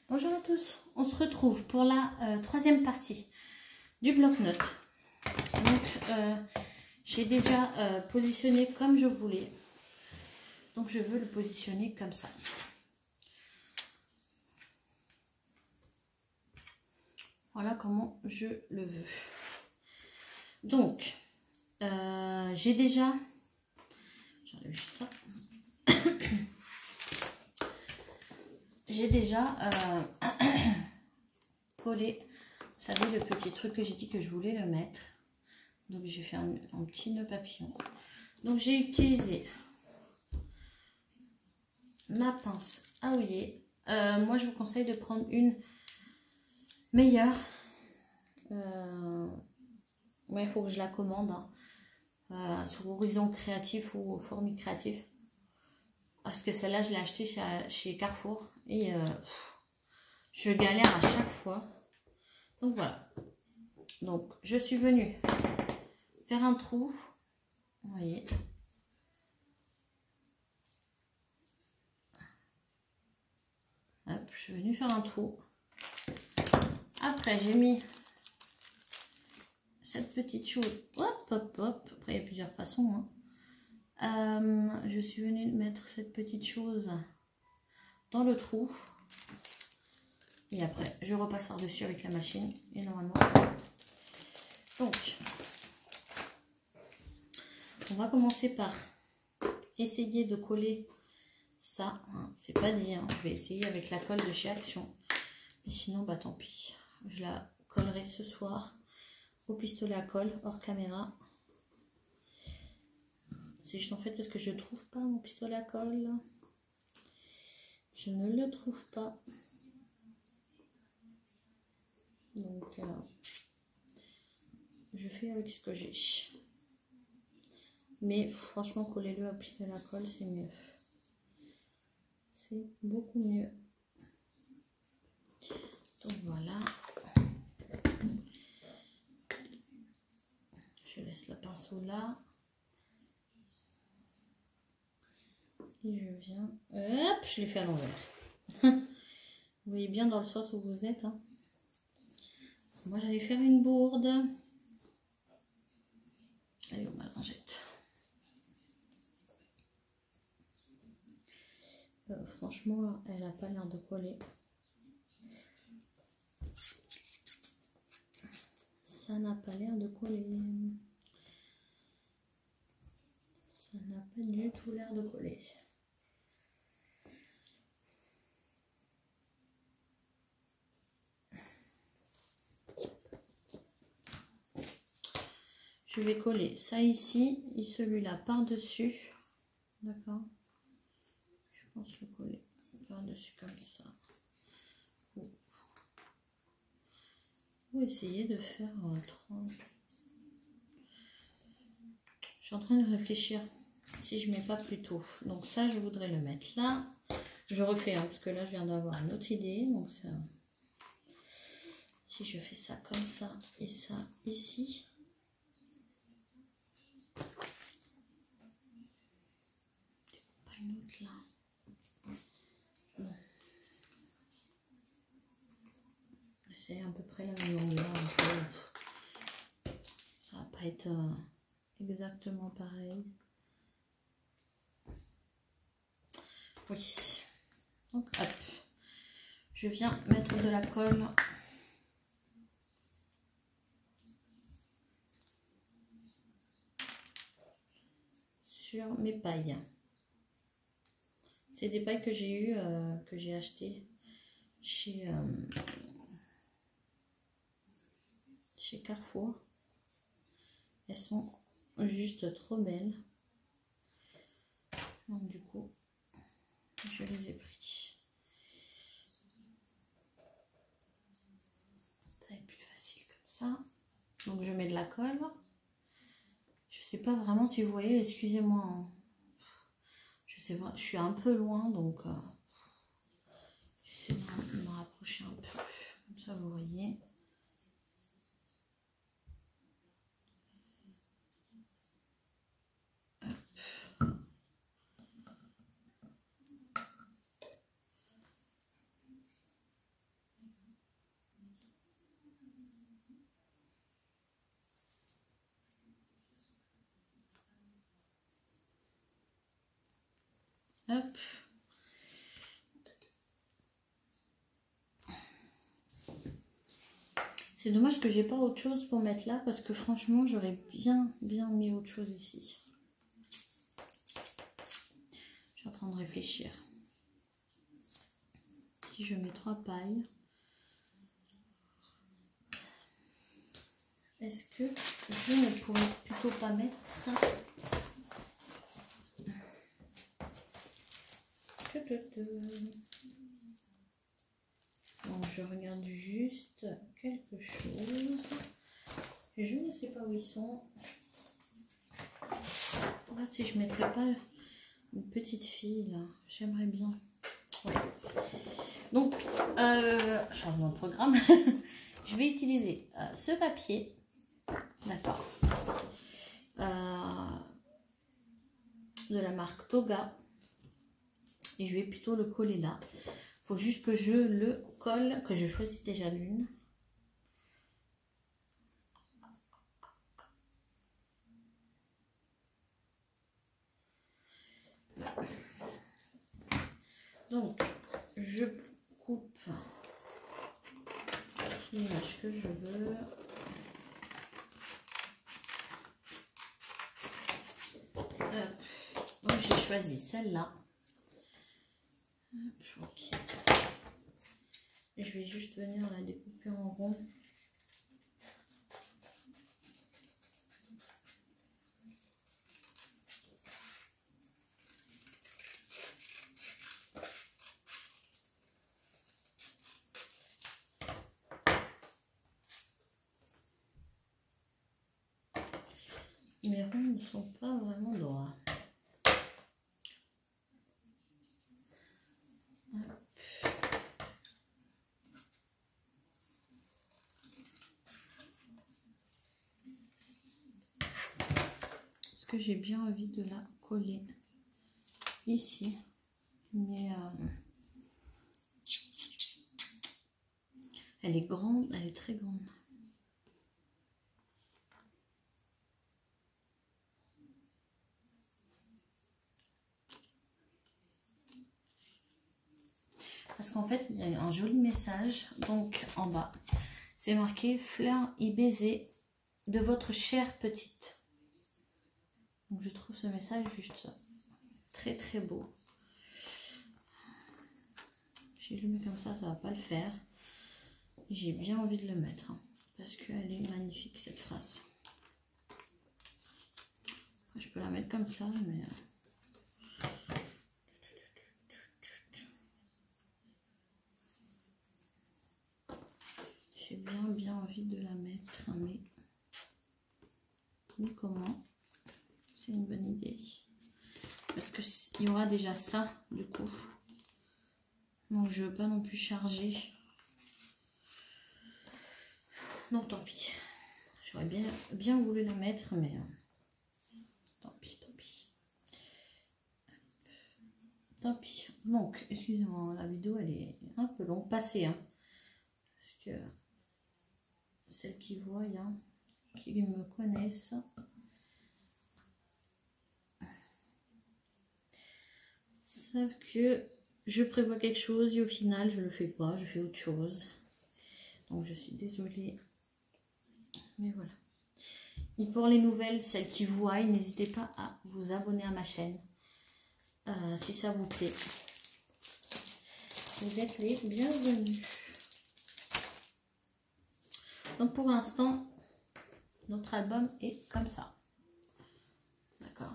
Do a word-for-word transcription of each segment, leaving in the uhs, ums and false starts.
Bonjour à tous, on se retrouve pour la euh, troisième partie du bloc-notes. Donc euh, j'ai déjà euh, positionné comme je voulais, donc je veux le positionner comme ça. Voilà comment je le veux. Donc euh, j'ai déjà, j'enlève juste ça. J'ai déjà euh, collé, vous savez, le petit truc que j'ai dit que je voulais le mettre. Donc j'ai fait un, un petit nœud papillon. Donc j'ai utilisé ma pince à houiller. Euh, moi je vous conseille de prendre une meilleure. Euh, ouais, il faut que je la commande hein. euh, sur Horizon Créatif ou Fourmi Créatif. Parce que celle-là je l'ai achetée chez, chez Carrefour. Et euh, je galère à chaque fois. Donc voilà. Donc je suis venue faire un trou. Vous voyez. Hop, je suis venue faire un trou. Après, j'ai mis cette petite chose. Hop, hop, hop. Après, il y a plusieurs façons. Hein. Euh, je suis venue mettre cette petite chose dans le trou. Et après, je repasse par-dessus avec la machine. Et normalement, c'est bon. Donc, on va commencer par essayer de coller ça. Hein. C'est pas dit. Hein. Je vais essayer avec la colle de chez Action. Mais sinon, bah tant pis. Je la collerai ce soir au pistolet à colle hors caméra. C'est juste en fait parce que je ne trouve pas mon pistolet à colle. Je ne le trouve pas. Donc, euh, je fais avec ce que j'ai. Mais franchement, collez-le au pistolet à colle, c'est mieux. C'est beaucoup mieux. Donc voilà. Je laisse le pinceau là. Et je viens... Hop, je l'ai fait à l'envers. Vous voyez bien dans le sens où vous êtes. Hein. Moi, j'allais faire une bourde. Allez, on va lingette. Euh, franchement, elle n'a pas l'air de coller. Ça n'a pas l'air de coller. Ça n'a pas du tout l'air de coller. Je vais coller ça ici et celui-là par-dessus. D'accord. Je pense le coller par-dessus comme ça. Ou essayer de faire euh, trois. Je suis en train de réfléchir si je mets pas plus tôt. Donc ça, je voudrais le mettre là. Je refais, hein, parce que là, je viens d'avoir une autre idée. Donc ça, si je fais ça comme ça et ça ici. Pas une autre là. Bon. C'est à peu près la même longueur. Donc, ça va pas être euh, exactement pareil. Oui. Donc hop. Je viens mettre de la colle. Sur mes pailles. C'est des pailles que j'ai eu, euh, que j'ai acheté chez, euh, chez Carrefour. Elles sont juste trop belles. Donc du coup, je les ai pris. Ça va être plus facile comme ça. Donc je mets de la colle. Je sais pas vraiment si vous voyez, excusez-moi. Hein. Je sais pas, je suis un peu loin, donc euh, j'essaie de me rapprocher un peu. Comme ça, vous voyez. Hop. C'est dommage que j'ai pas autre chose pour mettre là parce que franchement j'aurais bien bien mis autre chose ici. Je suis en train de réfléchir. Si je mets trois pailles, est-ce que je ne pourrais plutôt pas mettre donc je regarde juste quelque chose. Je ne sais pas où ils sont. Regarde si je mettrais pas une petite fille là. J'aimerais bien. Ouais. Donc, euh, changement de programme. Je vais utiliser euh, ce papier. D'accord. Euh, de la marque Toga. Et je vais plutôt le coller là. Il faut juste que je le colle, que je choisisse déjà l'une. Donc, je coupe l'image que je veux. Donc, j'ai choisi celle-là. Okay. Et je vais juste venir la découper en rond. Mes ronds ne sont pas vraiment droits. Parce que j'ai bien envie de la coller ici. Mais euh, elle est grande, elle est très grande. Parce qu'en fait, il y a un joli message. Donc, en bas, c'est marqué « Fleurs et baisers de votre chère petite ». Donc, je trouve ce message juste très, très beau. Si je le mets comme ça, ça va pas le faire. J'ai bien envie de le mettre. Hein, parce qu'elle est magnifique, cette phrase. Après, je peux la mettre comme ça, mais... J'ai bien bien envie de la mettre, mais, mais comment? C'est une bonne idée. Parce qu'il y aura déjà ça, du coup. Donc je veux pas non plus charger. Donc tant pis. J'aurais bien, bien voulu la mettre, mais euh, tant pis, tant pis. Tant pis. Donc, excusez-moi, la vidéo elle est un peu longue. Passée, hein. Parce que celles qui voient, hein, qui me connaissent, savent que je prévois quelque chose et au final je le fais pas, je fais autre chose. Donc je suis désolée. Mais voilà. Et pour les nouvelles, celles qui voient, n'hésitez pas à vous abonner à ma chaîne. Euh, si ça vous plaît. Vous êtes les bienvenus. Donc pour l'instant, notre album est comme ça. D'accord.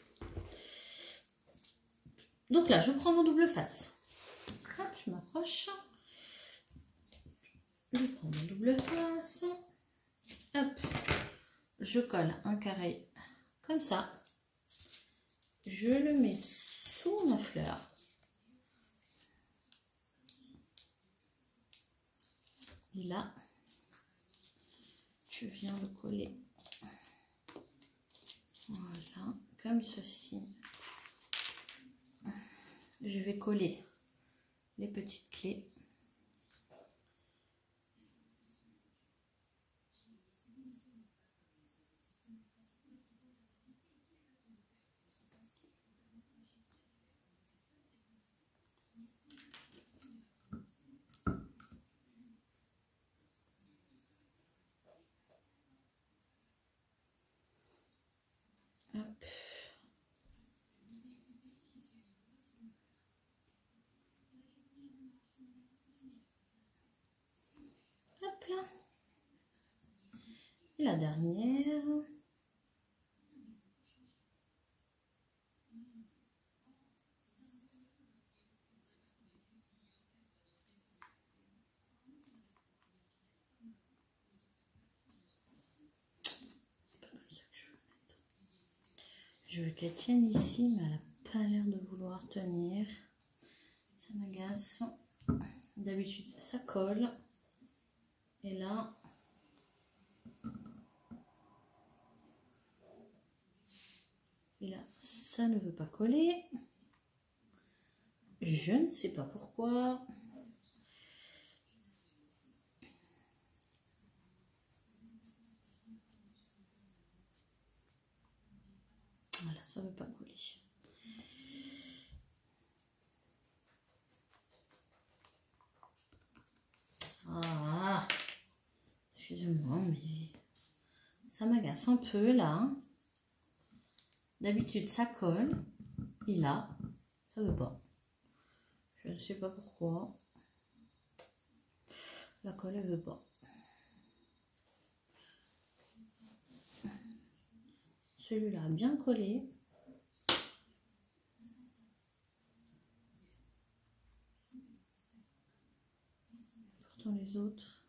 Donc là, je prends mon double face. Hop, je m'approche. Je prends mon double face. Hop. Je colle un carré comme ça. Je le mets sous ma fleur. Et là, je viens le coller. Voilà, comme ceci. Je vais coller les petites clés. Et la dernière. Je veux qu'elle tienne ici, mais elle n'a pas l'air de vouloir tenir. Ça m'agace. D'habitude, ça colle. Et là, et là, ça ne veut pas coller. Je ne sais pas pourquoi. Voilà, ça ne veut pas coller. Ah, excusez-moi, mais ça m'agace un peu là. D'habitude, ça colle. Et là, ça veut pas. Je ne sais pas pourquoi. La colle, elle veut pas. Celui-là a bien collé. Pourtant les autres.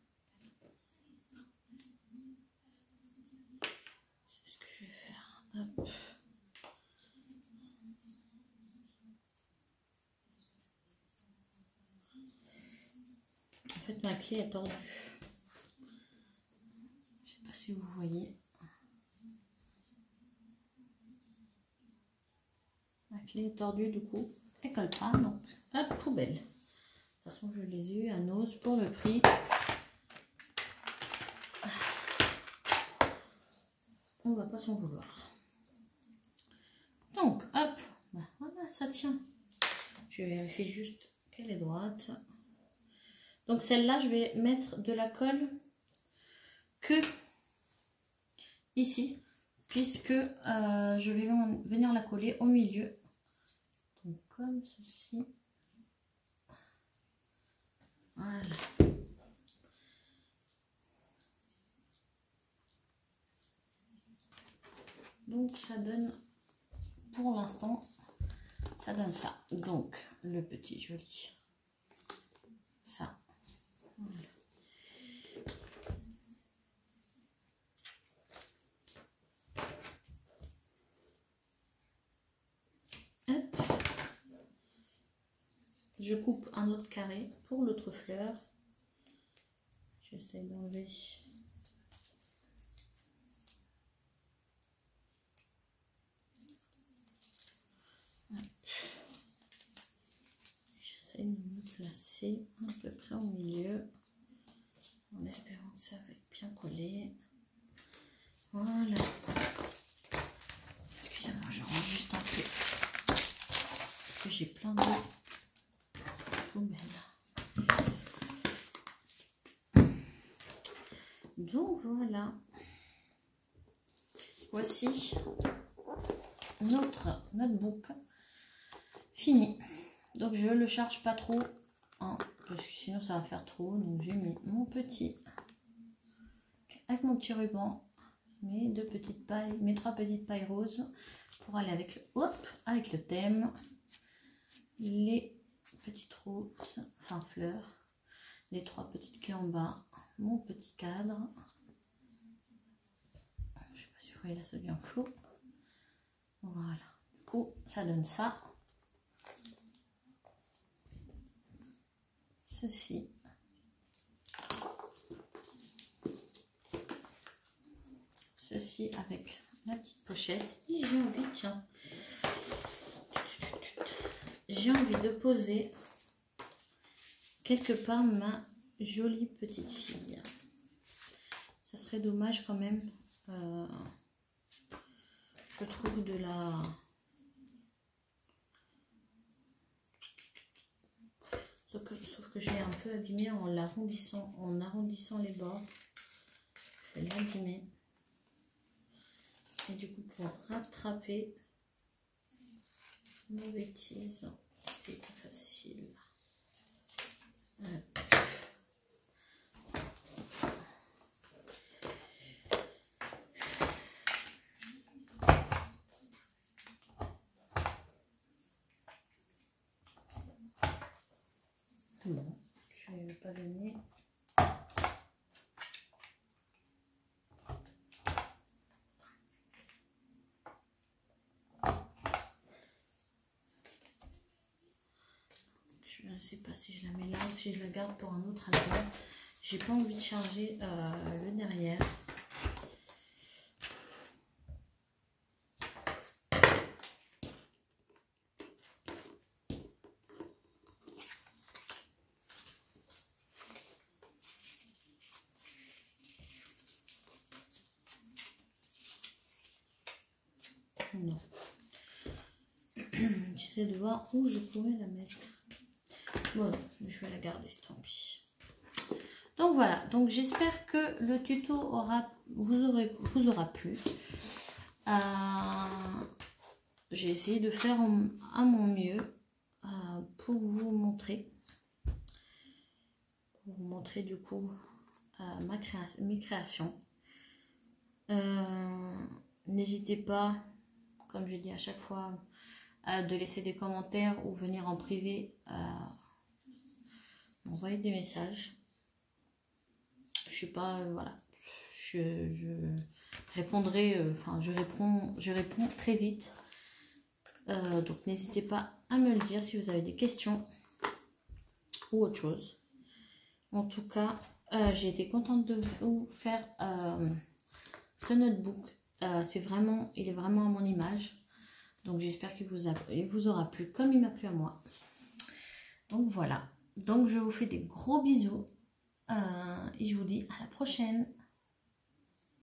C'est ce que je vais faire. Hop. En fait, ma clé est tordue. Je sais pas si vous voyez. La clé est tordue, du coup, elle colle pas. Donc, hop, poubelle. De toute façon, je les ai eu à Noz pour le prix. On va pas s'en vouloir. Donc, hop, bah, voilà, ça tient. Je vérifie juste qu'elle est droite. Donc, celle-là, je vais mettre de la colle que ici, puisque euh, je vais venir la coller au milieu. Donc, comme ceci. Voilà. Donc, ça donne, pour l'instant, ça donne ça. Donc, le petit joli. Ça. Voilà. Hop. Je coupe un autre carré pour l'autre fleur. J'essaie d'enlever. J'essaie de me placer à peu près au milieu, en espérant que ça va bien coller. Voilà. Excusez-moi, je range juste un peu. Parce que j'ai plein de poubelles. Donc voilà. Voici notre notebook fini. Donc je le charge pas trop, hein, parce que sinon ça va faire trop. Donc j'ai mis mon petit, avec mon petit ruban, mes deux petites pailles, mes trois petites pailles roses pour aller avec le, hop, avec le thème, les petites roses, enfin fleurs, les trois petites clés en bas, mon petit cadre. Je sais pas si vous voyez là, ça devient flou. Voilà. Du coup, ça donne ça. Ceci. Ceci avec la petite pochette. Et j'ai envie, tiens, j'ai envie de poser quelque part ma jolie petite fille. Ça serait dommage quand même, euh, je trouve, de la... Sauf que, sauf que je l'ai un peu abîmée en l'arrondissant, en arrondissant les bords. Je vais l'abîmer. Et du coup, pour rattraper mes bêtises, c'est pas facile. Ouais. Allez. Je ne sais pas si je la mets là ou si je la garde pour un autre album. J'ai pas envie de charger euh, le derrière. Non. J'essaie de voir où je pourrais la mettre. Bon, je vais la garder, tant pis. Donc voilà, donc j'espère que le tuto aura, vous, aurez, vous aura plu. Euh, J'ai essayé de faire à mon mieux euh, pour vous montrer. Pour vous montrer du coup euh, ma créa mes créations. Euh, N'hésitez pas, comme je dis à chaque fois, euh, de laisser des commentaires ou venir en privé euh, m'envoyer des messages. Je suis pas, euh, voilà, je, je répondrai, euh, enfin je réponds, je réponds très vite. Euh, donc n'hésitez pas à me le dire si vous avez des questions ou autre chose. En tout cas, euh, j'ai été contente de vous faire euh, ce notebook. Euh, c'est vraiment, il est vraiment à mon image. Donc j'espère qu'il vous, a, il vous aura plu comme il m'a plu à moi. Donc voilà. Donc je vous fais des gros bisous. Euh, et je vous dis à la prochaine.